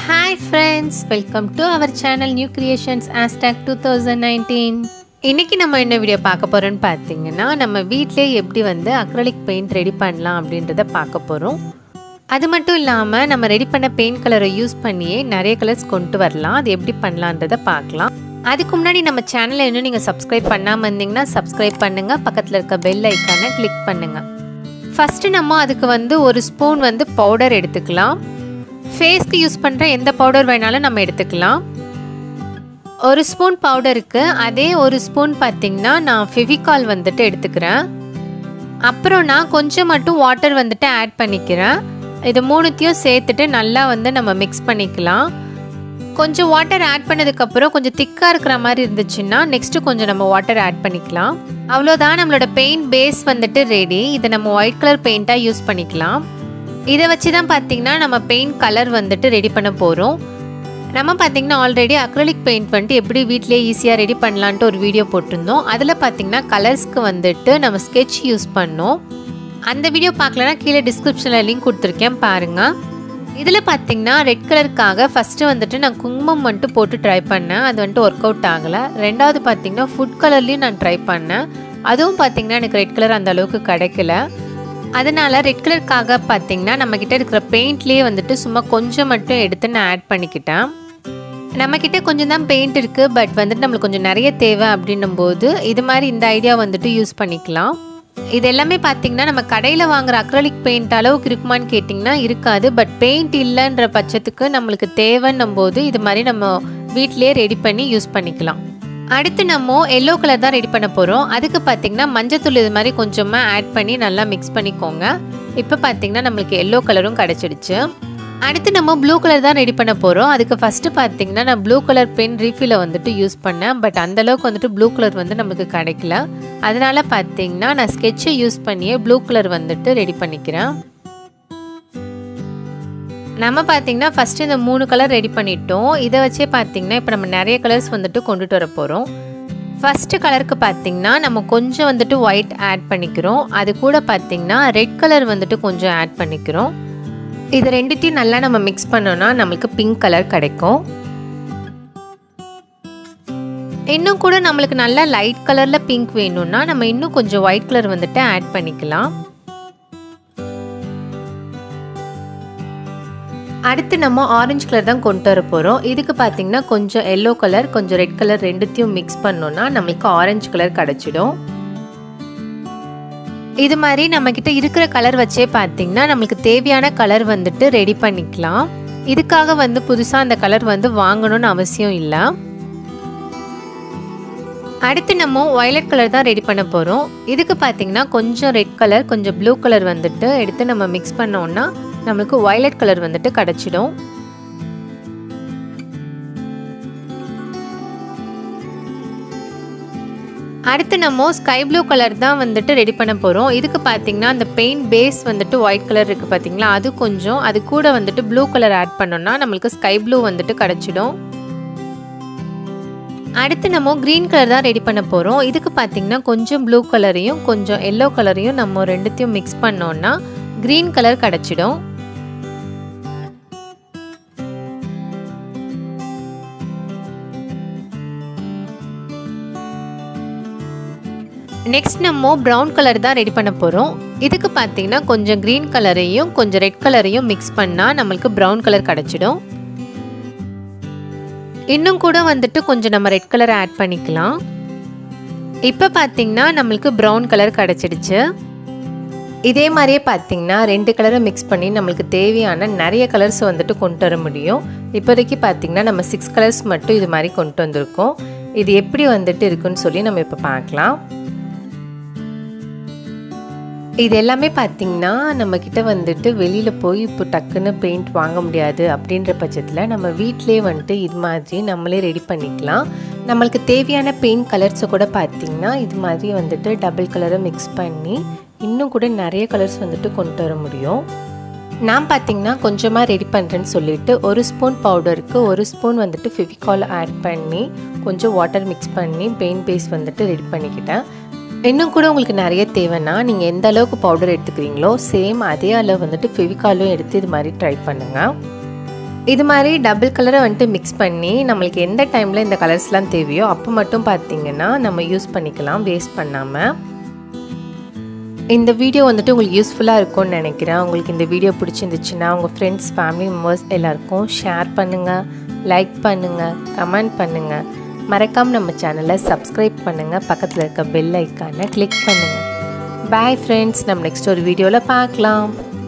Hi friends, welcome to our channel New Creations Hashtag 2019. இன்னைக்கு நம்ம என்ன வீடியோ பார்க்க போறோம்னு பார்த்தீங்கன்னா நம்ம வீட்லயே எப்படி வந்து அக்ரிலிக் பெயிண்ட் ரெடி பண்ணலாம் அப்படின்றத பார்க்க போறோம். அது மட்டும் இல்லாம நம்ம ரெடி பண்ண பெயிண்ட் கலரை யூஸ் பண்ணியே நிறைய கலர்ஸ் கொண்டு வரலாம். அது எப்படி பண்ணலாம்ன்றத பார்க்கலாம். அதுக்கு முன்னாடி நம்ம சேனலை இன்னும் நீங்க சப்ஸ்கிரைப் பண்ணாம இருந்தீங்கன்னா சப்ஸ்கிரைப் பண்ணுங்க. பக்கத்துல இருக்க பெல் ஐகானை கிளிக் பண்ணுங்க. ஃபர்ஸ்ட் நம்ம அதுக்கு வந்து ஒரு ஸ்பூன் வந்து பவுடர் எடுத்துக்கலாம். ஃபேஸ்க்கு யூஸ் பண்ணுற எந்த பவுடர் வேணாலும் நம்ம எடுத்துக்கலாம். ஒரு ஸ்பூன் பவுடருக்கு அதே ஒரு ஸ்பூன் பார்த்திங்கன்னா நான் ஃபெவிகால் வந்துட்டு எடுத்துக்கிறேன். அப்புறம் நான் கொஞ்சம் மட்டும் வாட்டர் வந்துட்டு ஆட் பண்ணிக்கிறேன். இது மூணுத்தையும் சேர்த்துட்டு நல்லா வந்து நம்ம மிக்ஸ் பண்ணிக்கலாம். கொஞ்சம் வாட்டர் ஆட் பண்ணதுக்கப்புறம் கொஞ்சம் திக்காக இருக்கிற மாதிரி இருந்துச்சுன்னா நெக்ஸ்ட்டு கொஞ்சம் நம்ம வாட்டர் ஆட் பண்ணிக்கலாம். அவ்வளோதான், நம்மளோட பெயிண்ட் பேஸ் வந்துட்டு ரெடி. இதை நம்ம ஒயிட் கலர் பெயிண்ட்டாக யூஸ் பண்ணிக்கலாம். இதை வச்சு தான் பார்த்திங்கன்னா நம்ம பெயிண்ட் கலர் வந்துட்டு ரெடி பண்ண போகிறோம். நம்ம பார்த்திங்கன்னா ஆல்ரெடி அக்ரிலிக் பெயிண்ட் வந்துட்டு எப்படி வீட்டிலே ஈஸியாக ரெடி பண்ணலான்ட்டு ஒரு வீடியோ போட்டிருந்தோம். அதில் பார்த்திங்கன்னா கலர்ஸ்க்கு வந்துட்டு நம்ம ஸ்கெட்ச் யூஸ் பண்ணோம். அந்த வீடியோ பார்க்கலன்னா கீழே டிஸ்கிரிப்ஷனில் லிங்க் கொடுத்துருக்கேன் பாருங்கள். இதில் பார்த்திங்கன்னா ரெட் கலருக்காக ஃபஸ்ட்டு வந்துட்டு நான் குங்குமம் வந்துட்டு போட்டு ட்ரை பண்ணேன். அது வந்துட்டு ஒர்க் அவுட் ஆகலை. ரெண்டாவது பார்த்திங்கன்னா ஃபுட் கலர்லேயும் நான் ட்ரை பண்ணேன். அதுவும் பார்த்திங்கன்னா எனக்கு ரெட் கலர் அந்த அளவுக்கு கிடைக்கல. அதனால் ரெட் கலருக்காக பார்த்திங்கன்னா நம்மக்கிட்ட இருக்கிற பெயிண்ட்லேயே வந்துட்டு சும்மா கொஞ்சம் மட்டும் எடுத்து நான் ஆட் பண்ணிக்கிட்டேன். நம்மக்கிட்ட கொஞ்சம் தான் பெயிண்ட் இருக்குது, பட் வந்துட்டு நம்மளுக்கு கொஞ்சம் நிறைய தேவை அப்படின்னும் போது இது மாதிரி இந்த ஐடியா வந்துட்டு யூஸ் பண்ணிக்கலாம். இது எல்லாமே பார்த்திங்கன்னா நம்ம கடையில் வாங்குகிற அக்ரிலிக் பெயிண்ட் அளவுக்கு இருக்குமான்னு கேட்டிங்கன்னா இருக்காது. பட் பெயிண்ட் இல்லைன்ற பட்சத்துக்கு நம்மளுக்கு தேவைன்னும் போது இது மாதிரி நம்ம வீட்டிலே ரெடி பண்ணி யூஸ் பண்ணிக்கலாம். அடுத்து நம்ம எல்லோ கலர் தான் ரெடி பண்ண போகிறோம். அதுக்கு பார்த்திங்கன்னா மஞ்சத்தூள் இது மாதிரி கொஞ்சமாக ஆட் பண்ணி நல்லா மிக்ஸ் பண்ணிக்கோங்க. இப்போ பார்த்திங்கன்னா நம்மளுக்கு எல்லோ கலரும் கிடச்சிடுச்சு. அடுத்து நம்ம ப்ளூ கலர் தான் ரெடி பண்ண போகிறோம். அதுக்கு ஃபஸ்ட்டு பார்த்திங்கன்னா நான் ப்ளூ கலர் பென் ரீஃபிலை வந்துட்டு யூஸ் பண்ணேன். பட் அந்தளவுக்கு வந்துட்டு ப்ளூ கலர் வந்து நம்மளுக்கு கிடைக்கல. அதனால் பார்த்திங்கன்னா நான் ஸ்கெட்சை யூஸ் பண்ணியே ப்ளூ கலர் வந்துட்டு ரெடி பண்ணிக்கிறேன். நம்ம பார்த்திங்கன்னா ஃபஸ்ட்டு இந்த 3 கலர் ரெடி பண்ணிட்டோம். இதை வச்சே பார்த்திங்கன்னா இப்போ நம்ம நிறைய கலர்ஸ் வந்துட்டு கொண்டுட்டு வர போகிறோம். ஃபஸ்ட்டு கலருக்கு பார்த்திங்கன்னா நம்ம கொஞ்சம் வந்துட்டு ஒயிட் ஆட் பண்ணிக்கிறோம். அது கூட பார்த்திங்கன்னா ரெட் கலர் வந்துட்டு கொஞ்சம் ஆட் பண்ணிக்கிறோம். இது ரெண்டுத்தையும் நல்லா நம்ம மிக்ஸ் பண்ணோன்னா நம்மளுக்கு பிங்க் கலர் கிடைக்கும். இன்னும் கூட நம்மளுக்கு நல்லா லைட் கலரில் பிங்க் வேணும்னா நம்ம இன்னும் கொஞ்சம் ஒயிட் கலர் வந்துட்டு ஆட் பண்ணிக்கலாம். அடுத்து நம்ம ஆரஞ்சு கலர் தான் கொண்டு வர போகிறோம். இதுக்கு பார்த்திங்கன்னா கொஞ்சம் எல்லோ கலர் கொஞ்சம் ரெட் கலர் ரெண்டுத்தையும் மிக்ஸ் பண்ணோன்னா நம்மளுக்கு ஆரஞ்சு கலர் கிடச்சிடும். இது மாதிரி நம்மக்கிட்ட இருக்கிற கலர் வச்சே பார்த்திங்கன்னா நம்மளுக்கு தேவையான கலர் வந்துட்டு ரெடி பண்ணிக்கலாம். இதுக்காக வந்து புதுசாக அந்த கலர் வந்து வாங்கணும்னு அவசியம் இல்லை. அடுத்து நம்ம வயலட் கலர் தான் ரெடி பண்ண போகிறோம். இதுக்கு பார்த்திங்கன்னா கொஞ்சம் ரெட் கலர் கொஞ்சம் ப்ளூ கலர் வந்துட்டு எடுத்து நம்ம மிக்ஸ் பண்ணோன்னா நம்மளுக்கு வயலட் கலர் வந்துட்டு கிடச்சிடும். அடுத்து நம்ம ஸ்கை ப்ளூ கலர் தான் வந்துட்டு ரெடி பண்ண போகிறோம். இதுக்கு பார்த்திங்கன்னா அந்த பெயிண்ட் பேஸ் வந்துட்டு ஒயிட் கலர் இருக்குது பார்த்திங்களா, அது கொஞ்சம் அது கூட வந்துட்டு ப்ளூ கலர் ஆட் பண்ணோன்னா நம்மளுக்கு ஸ்கை ப்ளூ வந்துட்டு கிடச்சிடும். அடுத்து நம்ம க்ரீன் கலர் தான் ரெடி பண்ண போகிறோம். இதுக்கு பார்த்திங்கன்னா கொஞ்சம் ப்ளூ கலரையும் கொஞ்சம் எல்லோ கலரையும் நம்ம ரெண்டுத்தையும் மிக்ஸ் பண்ணோன்னா க்ரீன் கலர் கிடச்சிடும். நெக்ஸ்ட் நம்ம ப்ரௌன் கலர் தான் ரெடி பண்ண போகிறோம். இதுக்கு பார்த்திங்கன்னா கொஞ்சம் க்ரீன் கலரையும் கொஞ்சம் ரெட் கலரையும் மிக்ஸ் பண்ணால் நம்மளுக்கு ப்ரௌன் கலர் கிடச்சிடும். இன்னும் கூட வந்துட்டு கொஞ்சம் நம்ம ரெட் கலர் ஆட் பண்ணிக்கலாம். இப்போ பார்த்திங்கன்னா நம்மளுக்கு ப்ரௌன் கலர் கிடச்சிடுச்சு. இதே மாதிரியே பார்த்திங்கன்னா 2 கலரை மிக்ஸ் பண்ணி நம்மளுக்கு தேவையான நிறைய கலர்ஸ் வந்துட்டு கொண்டு வர முடியும். இப்போதைக்கு பார்த்திங்கன்னா நம்ம 6 கலர்ஸ் மட்டும் இது மாதிரி கொண்டு வந்திருக்கோம். இது எப்படி வந்துட்டு இருக்குன்னு சொல்லி நம்ம இப்போ பார்க்கலாம். இது எல்லாமே பார்த்திங்கன்னா நம்மக்கிட்ட வந்துட்டு வெளியில் போய் இப்போ டக்குன்னு பெயிண்ட் வாங்க முடியாது அப்படின்ற பட்சத்தில் நம்ம வீட்டிலே வந்துட்டு இது மாதிரி நம்மளே ரெடி பண்ணிக்கலாம். நம்மளுக்கு தேவையான பெயிண்ட் கலர்ஸை கூட பார்த்திங்கன்னா இது மாதிரி வந்துட்டு டபுள் கலரை மிக்ஸ் பண்ணி இன்னும் கூட நிறைய கலர்ஸ் வந்துட்டு கொண்டு வர முடியும். நான் பார்த்திங்கன்னா கொஞ்சமாக ரெடி பண்ணுறேன்னு சொல்லிவிட்டு ஒரு ஸ்பூன் பவுடருக்கு ஒரு ஸ்பூன் வந்துட்டு ஃபெவிகால் ஆட் பண்ணி கொஞ்சம் வாட்டர் மிக்ஸ் பண்ணி பெயிண்ட் பேஸ் வந்துட்டு ரெடி பண்ணிக்கிட்டேன். இன்னும் கூட உங்களுக்கு நிறைய தேவைன்னா நீங்கள் எந்த அளவுக்கு பவுடர் எடுத்துக்கிறீங்களோ சேம் அதே அளவு வந்துட்டு ஃபெவிகாலும் எடுத்து இது மாதிரி ட்ரை பண்ணுங்கள். இது மாதிரி டபுள் கலரை வந்துட்டு மிக்ஸ் பண்ணி நம்மளுக்கு எந்த டைமில் இந்த கலர்ஸ்லாம் தேவையோ அப்போ மட்டும் பார்த்திங்கன்னா நம்ம யூஸ் பண்ணிக்கலாம் வேஸ்ட் பண்ணாமல். இந்த வீடியோ வந்துட்டு உங்களுக்கு யூஸ்ஃபுல்லாக இருக்கும்னு நினைக்கிறேன். உங்களுக்கு இந்த வீடியோ பிடிச்சிருந்துச்சுன்னா உங்கள் ஃப்ரெண்ட்ஸ் ஃபேமிலி மெம்பர்ஸ் எல்லாருக்கும் ஷேர் பண்ணுங்கள், லைக் பண்ணுங்கள், கமெண்ட் பண்ணுங்கள். மறக்காமல் நம்ம சேனலை சப்ஸ்கிரைப் பண்ணுங்கள், பக்கத்தில் இருக்க பெல் ஐக்கானை கிளிக் பண்ணுங்கள். பாய் ஃப்ரெண்ட்ஸ், நம்ம நெக்ஸ்ட் ஒரு வீடியோவில் பார்க்கலாம்.